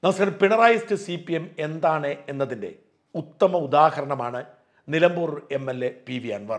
നമസ്കാരം. പിണറായിസ്റ്റ് CPM എന്താണ് എന്നതിൻ്റെ ഉത്തമ ഉദാഹരണമാണ് നിലമ്പൂർ MLA PV അൻവർ.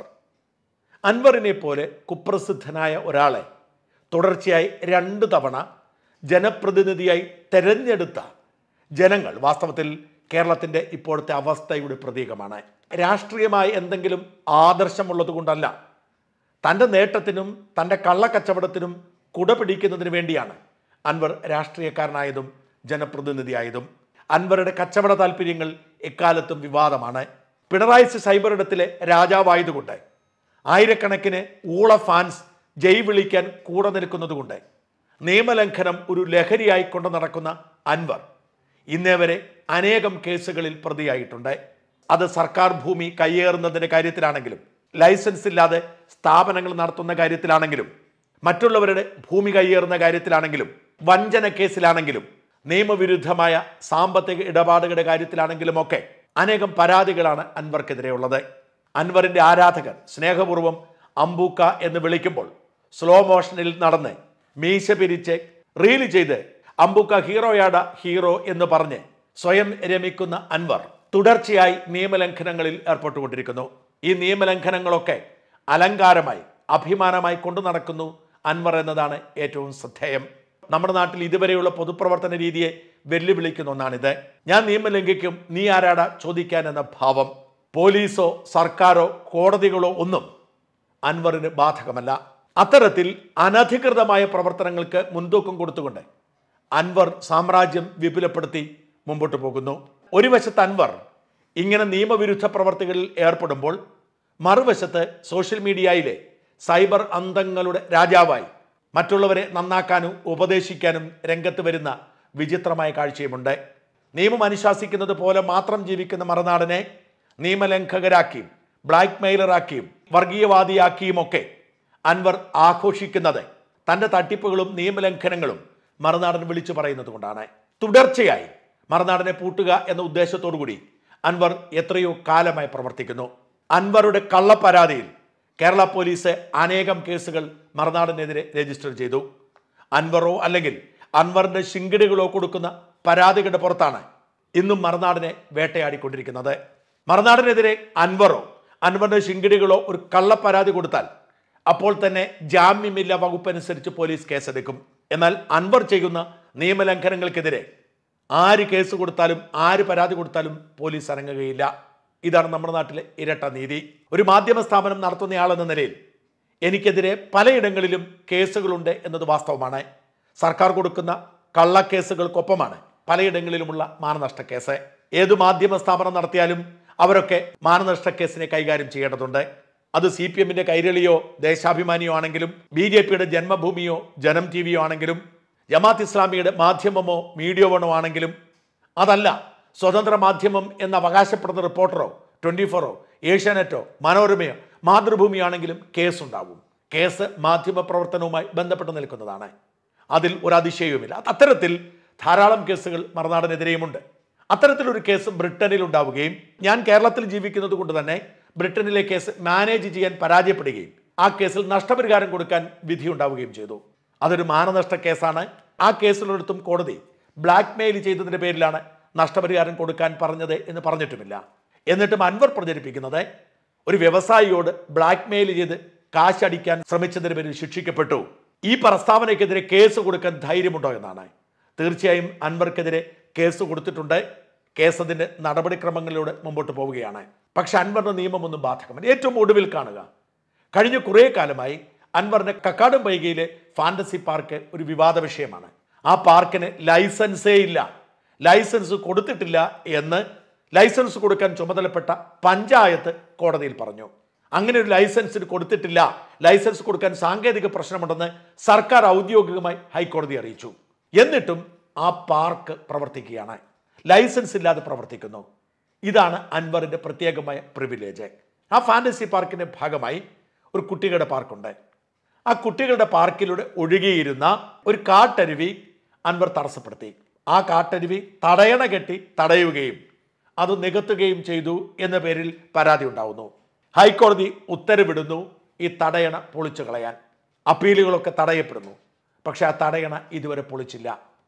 അൻവറിനെ പോലെ കുപ്രസിദ്ധനായ ഒരാളെ തുടർച്ചയായി 2 തവണ ജനപ്രതിനിധിയായി തെരഞ്ഞെടുത്ത ജനങ്ങൾ വാസ്തവത്തിൽ കേരളത്തിൻ്റെ ഇപ്പോഴത്തെ അവസ്ഥയുടെ പ്രതീകമാണ്. രാഷ്ട്രീയമായി എന്തെങ്കിലും ആദർശമുള്ളത് കൊണ്ടല്ല, തൻ്റെ നേട്ടത്തിനും തൻ്റെ കള്ളക്കച്ചവടത്തിനും കുടപിടിക്കുന്നതിന് വേണ്ടിയാണ് അൻവർ രാഷ്ട്രീയക്കാരനായതും ജനപ്രതിനിധിയായതും. അൻവറുടെ കച്ചവട താല്പര്യങ്ങൾ എക്കാലത്തും വിവാദമാണ്. പിണറായി സൈബർ ഇടത്തിലെ രാജാവായതുകൊണ്ട് ആയിരക്കണക്കിന് ഊള ഫാൻസ് ജയ് വിളിക്കാൻ കൂടെ നിൽക്കുന്നതുകൊണ്ട് നിയമലംഘനം ഒരു ലഹരിയായി കൊണ്ട് നടക്കുന്ന അൻവർ ഇന്നേ വരെ അനേകം കേസുകളിൽ പ്രതിയായിട്ടുണ്ട്. അത് സർക്കാർ ഭൂമി കയ്യേറുന്നതിൻ്റെ കാര്യത്തിലാണെങ്കിലും, ലൈസൻസ് ഇല്ലാതെ സ്ഥാപനങ്ങൾ നടത്തുന്ന കാര്യത്തിലാണെങ്കിലും, മറ്റുള്ളവരുടെ ഭൂമി കയ്യേറുന്ന കാര്യത്തിലാണെങ്കിലും, വഞ്ചന കേസിലാണെങ്കിലും, നിയമവിരുദ്ധമായ സാമ്പത്തിക ഇടപാടുകളുടെ കാര്യത്തിലാണെങ്കിലുമൊക്കെ അനേകം പരാതികളാണ് അൻവർക്കെതിരെയുള്ളത്. അൻവറിൻ്റെ ആരാധകർ സ്നേഹപൂർവ്വം അമ്പൂക്ക എന്ന് വിളിക്കുമ്പോൾ സ്ലോ മോഷനിൽ നടന്ന് മീശ പിരിച്ച് റീല് ചെയ്ത് അമ്പൂക്ക ഹീറോയാട ഹീറോ എന്ന് പറഞ്ഞ് സ്വയം രമിക്കുന്ന അൻവർ തുടർച്ചയായി നിയമലംഘനങ്ങളിൽ ഏർപ്പെട്ടുകൊണ്ടിരിക്കുന്നു. ഈ നിയമലംഘനങ്ങളൊക്കെ അലങ്കാരമായി അഭിമാനമായി കൊണ്ടു നടക്കുന്നു അൻവർ എന്നതാണ് ഏറ്റവും ശ്രദ്ധേയം. നമ്മുടെ നാട്ടിൽ ഇതുവരെയുള്ള പൊതുപ്രവർത്തന രീതിയെ വെല്ലുവിളിക്കുന്ന ഒന്നാണിത്. ഞാൻ നിയമം ലംഘിക്കും, നീ ആരാടാ ചോദിക്കാൻ എന്ന ഭാവം. പോലീസോ സർക്കാരോ കോടതികളോ ഒന്നും അൻവറിന് ബാധകമല്ല. അത്തരത്തിൽ അനധികൃതമായ പ്രവർത്തനങ്ങൾക്ക് മുൻതൂക്കം കൊടുത്തുകൊണ്ട് അൻവർ സാമ്രാജ്യം വിപുലപ്പെടുത്തി മുമ്പോട്ട് പോകുന്നു. ഒരു വശത്ത് അൻവർ ഇങ്ങനെ നിയമവിരുദ്ധ പ്രവർത്തികളിൽ ഏർപ്പെടുമ്പോൾ, മറുവശത്ത് സോഷ്യൽ മീഡിയയിലെ സൈബർ അന്തങ്ങളുടെ രാജാവായി മറ്റുള്ളവരെ നന്നാക്കാനും ഉപദേശിക്കാനും രംഗത്ത് വരുന്ന വിചിത്രമായ കാഴ്ചയുമുണ്ട്. നിയമം അനുശാസിക്കുന്നത് പോലെ മാത്രം ജീവിക്കുന്ന മറുനാടനെ നിയമലംഘകരാക്കിയും ബ്ലാക്ക് മെയിലറാക്കിയും വർഗീയവാദിയാക്കിയും ഒക്കെ അൻവർ ആഘോഷിക്കുന്നത് തൻ്റെ തട്ടിപ്പുകളും നിയമലംഘനങ്ങളും മറുനാടൻ വിളിച്ചു പറയുന്നത് കൊണ്ടാണ്. തുടർച്ചയായി മറുനാടനെ പൂട്ടുക എന്ന ഉദ്ദേശത്തോടു കൂടി അൻവർ എത്രയോ കാലമായി പ്രവർത്തിക്കുന്നു. അൻവറുടെ കള്ളപ്പരാതിയിൽ കേരള പോലീസ് അനേകം കേസുകൾ മറുനാടനെതിരെ രജിസ്റ്റർ ചെയ്തു. അൻവറോ അല്ലെങ്കിൽ അൻവറിൻ്റെ ശിങ്കിടികളോ കൊടുക്കുന്ന പരാതികളുടെ പുറത്താണ് ഇന്നും മറുനാടനെ വേട്ടയാടിക്കൊണ്ടിരിക്കുന്നത്. മറുനാടനെതിരെ അൻവറോ അൻവറിൻ്റെ ശിങ്കിടികളോ ഒരു കള്ളപ്പരാതി കൊടുത്താൽ അപ്പോൾ തന്നെ ജാമ്യമില്ല വകുപ്പനുസരിച്ച് പോലീസ് കേസെടുക്കും. എന്നാൽ അൻവർ ചെയ്യുന്ന നിയമലംഘനങ്ങൾക്കെതിരെ ആര് കേസ് കൊടുത്താലും ആര് പരാതി കൊടുത്താലും പോലീസ് അനങ്ങുകയില്ല. ഇതാണ് നമ്മുടെ നാട്ടിലെ ഇരട്ട നീതി. ഒരു മാധ്യമ സ്ഥാപനം നടത്തുന്നയാളെന്ന നിലയിൽ എനിക്കെതിരെ പലയിടങ്ങളിലും കേസുകളുണ്ട് എന്നത് വാസ്തവമാണ്. സർക്കാർ കൊടുക്കുന്ന കള്ളക്കേസുകൾക്കൊപ്പമാണ് പലയിടങ്ങളിലുമുള്ള മാനനഷ്ട കേസ്. ഏതു മാധ്യമ സ്ഥാപനം നടത്തിയാലും അവരൊക്കെ മാനനഷ്ട കേസിനെ കൈകാര്യം ചെയ്യേണ്ടതുണ്ട്. അത് CPMന്റെ കൈരളിയോ ദേശാഭിമാനിയോ ആണെങ്കിലും, BJPയുടെ ജന്മഭൂമിയോ ജനം TVയോ ആണെങ്കിലും, ജമാഅത്ത് ഇസ്ലാമിയുടെ മാധ്യമമോ മീഡിയ വണോ ആണെങ്കിലും, അതല്ല സ്വതന്ത്ര മാധ്യമം എന്ന് അവകാശപ്പെടുന്ന റിപ്പോർട്ടറോ 24ഓ ഏഷ്യാനെറ്റോ മനോരമയോ മാതൃഭൂമിയോ ആണെങ്കിലും കേസുണ്ടാവും. കേസ് മാധ്യമ പ്രവർത്തനവുമായി ബന്ധപ്പെട്ട് നിൽക്കുന്നതാണ്. അതിൽ ഒരു അതിശയവുമില്ല. അത്തരത്തിൽ ധാരാളം കേസുകൾ മറുനാടനെതിരെയുമുണ്ട്. അത്തരത്തിലൊരു കേസ് ബ്രിട്ടനിൽ ഉണ്ടാവുകയും ഞാൻ കേരളത്തിൽ ജീവിക്കുന്നത് കൊണ്ട് തന്നെ ബ്രിട്ടനിലെ കേസ് മാനേജ് ചെയ്യാൻ പരാജയപ്പെടുകയും ആ കേസിൽ നഷ്ടപരിഹാരം കൊടുക്കാൻ വിധിയുണ്ടാവുകയും ചെയ്തു. അതൊരു മാനനഷ്ട കേസാണ്. ആ കേസിലൊരിടത്തും കോടതി ബ്ലാക്ക് മെയിൽ ചെയ്തതിൻ്റെ പേരിലാണ് നഷ്ടപരിഹാരം കൊടുക്കാൻ പറഞ്ഞത് എന്ന് പറഞ്ഞിട്ടുമില്ല. എന്നിട്ടും അൻവർ പ്രചരിപ്പിക്കുന്നത് ഒരു വ്യവസായിയോട് ബ്ലാക്ക് മെയിൽ ചെയ്ത് കാശടിക്കാൻ ശ്രമിച്ചതിന് പേരിൽ ശിക്ഷിക്കപ്പെട്ടു, ഈ പ്രസ്താവനയ്ക്കെതിരെ കേസ് കൊടുക്കാൻ ധൈര്യമുണ്ടോ എന്നാണ്. തീർച്ചയായും അൻവർക്കെതിരെ കേസ് കൊടുത്തിട്ടുണ്ട്. കേസ് അതിൻ്റെ നടപടിക്രമങ്ങളിലൂടെ മുമ്പോട്ട് പോവുകയാണ്. പക്ഷെ അൻവറിന് നിയമമൊന്നും ബാധകമല്ല. ഏറ്റവും ഒടുവിൽ കാണുക, കഴിഞ്ഞ കുറേ കാലമായി അൻവറിൻ്റെ കക്കാടും പൈകയിലെ ഫാന്റസി പാർക്ക് ഒരു വിവാദ വിഷയമാണ്. ആ പാർക്കിന് ലൈസൻസേ ഇല്ല, ലൈസൻസ് കൊടുത്തിട്ടില്ല എന്ന് ലൈസൻസ് കൊടുക്കാൻ ചുമതലപ്പെട്ട പഞ്ചായത്ത് കോടതിയിൽ പറഞ്ഞു. അങ്ങനെ ഒരു ലൈസൻസിന് കൊടുത്തിട്ടില്ല, ലൈസൻസ് കൊടുക്കാൻ സാങ്കേതിക പ്രശ്നമുണ്ടെന്ന് സർക്കാർ ഔദ്യോഗികമായി ഹൈക്കോടതി അറിയിച്ചു. എന്നിട്ടും ആ പാർക്ക് പ്രവർത്തിക്കുകയാണ്, ലൈസൻസ് ഇല്ലാതെ പ്രവർത്തിക്കുന്നു. ഇതാണ് അൻവറിൻ്റെ പ്രത്യേകമായ പ്രിവിലേജ്. ആ ഫാന്റസി പാർക്കിൻ്റെ ഭാഗമായി ഒരു കുട്ടികളുടെ പാർക്കുണ്ട്. ആ കുട്ടികളുടെ പാർക്കിലൂടെ ഒഴുകിയിരുന്ന ഒരു കാട്ടരുവി അൻവർ തടസ്സപ്പെടുത്തി. ആ കാട്ടരുവി തടയണ കെട്ടി തടയുകയും അത് നികത്തുകയും ചെയ്തു എന്ന പേരിൽ പരാതി ഉണ്ടാവുന്നു. ഹൈക്കോടതി ഉത്തരവിടുന്നു ഈ തടയണ പൊളിച്ചു കളയാൻ. അപ്പീലുകളൊക്കെ തടയപ്പെടുന്നു. പക്ഷെ ആ തടയണ ഇതുവരെ പൊളിച്ചില്ല.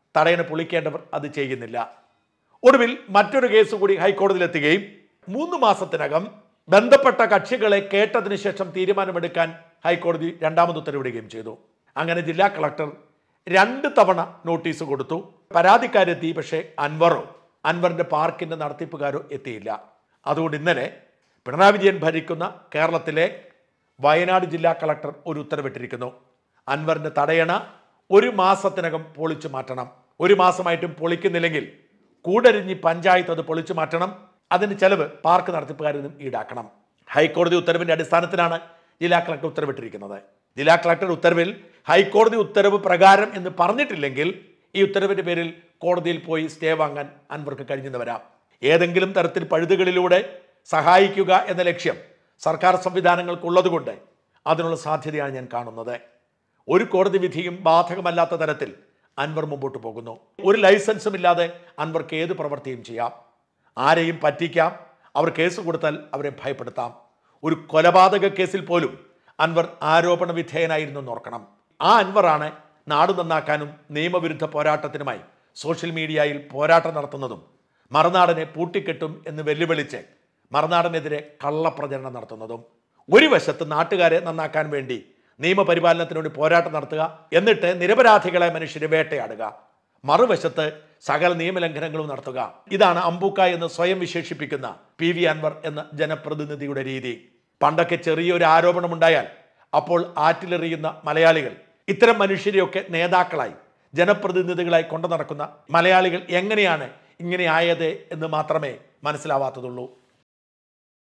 തടയണ പൊളിക്കേണ്ടവർ അത് ചെയ്യുന്നില്ല. ഒടുവിൽ മറ്റൊരു കേസ് കൂടി ഹൈക്കോടതിയിലെത്തുകയും 3 മാസത്തിനകം ബന്ധപ്പെട്ട കക്ഷികളെ കേട്ടതിനു ശേഷം തീരുമാനമെടുക്കാൻ ഹൈക്കോടതി രണ്ടാമത് ഉത്തരവിടുകയും ചെയ്തു. അങ്ങനെ ജില്ലാ കളക്ടർ 2 തവണ നോട്ടീസ് കൊടുത്തു. പരാതിക്കാരെത്തി, പക്ഷേ അൻവറിന്റെ പാർക്കിന്റെ നടത്തിപ്പുകാരോ എത്തിയില്ല. അതുകൊണ്ട് ഇന്നലെ പിണറായി വിജയൻ ഭരിക്കുന്ന കേരളത്തിലെ വയനാട് ജില്ലാ കളക്ടർ ഒരു ഉത്തരവിട്ടിരിക്കുന്നു. അൻവറിന്റെ തടയണ 1 മാസത്തിനകം പൊളിച്ചു മാറ്റണം. 1 മാസമായിട്ടും പൊളിക്കുന്നില്ലെങ്കിൽ കൂടരിഞ്ഞി പഞ്ചായത്ത് അത് പൊളിച്ചു മാറ്റണം. അതിന് ചെലവ് പാർക്ക് നടത്തിപ്പുകാരിൽ നിന്നും ഈടാക്കണം. ഹൈക്കോടതി ഉത്തരവിന്റെ അടിസ്ഥാനത്തിലാണ് ജില്ലാ കളക്ടർ ഉത്തരവിട്ടിരിക്കുന്നത്. ജില്ലാ കളക്ടർ ഉത്തരവിൽ ഹൈക്കോടതി ഉത്തരവ് പ്രകാരം എന്ന് പറഞ്ഞിട്ടില്ലെങ്കിൽ ഈ ഉത്തരവിന്റെ പേരിൽ കോടതിയിൽ പോയി സ്റ്റേ വാങ്ങാൻ അൻവർക്ക് കഴിഞ്ഞെന്ന് വരാം. ഏതെങ്കിലും തരത്തിൽ പഴുതുകളിലൂടെ സഹായിക്കുക എന്ന ലക്ഷ്യം സർക്കാർ സംവിധാനങ്ങൾക്കുള്ളതുകൊണ്ട് അതിനുള്ള സാധ്യതയാണ് ഞാൻ കാണുന്നത്. ഒരു കോടതി വിധിയും ബാധകമല്ലാത്ത തരത്തിൽ അൻവർ മുമ്പോട്ട് പോകുന്നു. ഒരു ലൈസൻസും ഇല്ലാതെ അൻവർക്ക് ഏത് പ്രവൃത്തിയും ചെയ്യാം. ആരെയും പറ്റിക്കാം. അവർ കേസ് കൊടുത്താൽ അവരെ ഭയപ്പെടുത്താം. ഒരു കൊലപാതക കേസിൽ പോലും അൻവർ ആരോപണ വിധേയനായിരുന്നു എന്നോർക്കണം. ആ അൻവറാണ് നാട് നന്നാക്കാനും നിയമവിരുദ്ധ പോരാട്ടത്തിനുമായി സോഷ്യൽ മീഡിയയിൽ പോരാട്ടം നടത്തുന്നതും മറുനാടനെ പൂട്ടിക്കെട്ടും എന്ന് വെല്ലുവിളിച്ച് മറുനാടനെതിരെ കള്ളപ്രചരണം നടത്തുന്നതും. ഒരു വശത്ത് നാട്ടുകാരെ നന്നാക്കാൻ വേണ്ടി നിയമപരിപാലനത്തിനു വേണ്ടി പോരാട്ടം നടത്തുക, എന്നിട്ട് നിരപരാധികളെ മനുഷ്യരെ വേട്ടയാടുക, മറുവശത്ത് സകല നിയമലംഘനങ്ങളും നടത്തുക. ഇതാണ് അമ്പൂക്ക എന്ന് സ്വയം വിശേഷിപ്പിക്കുന്ന PV അൻവർ എന്ന ജനപ്രതിനിധിയുടെ രീതി. പണ്ടൊക്കെ ചെറിയൊരു ആരോപണമുണ്ടായാൽ അപ്പോൾ ആറ്റിലെറിയുന്ന മലയാളികൾ ഇത്തരം മനുഷ്യരെയൊക്കെ നേതാക്കളായി ജനപ്രതിനിധികളായി കൊണ്ടു നടക്കുന്ന മലയാളികൾ എങ്ങനെയാണ് ഇങ്ങനെ ആയത് എന്ന് മാത്രമേ മനസ്സിലാവാത്തതുള്ളൂ.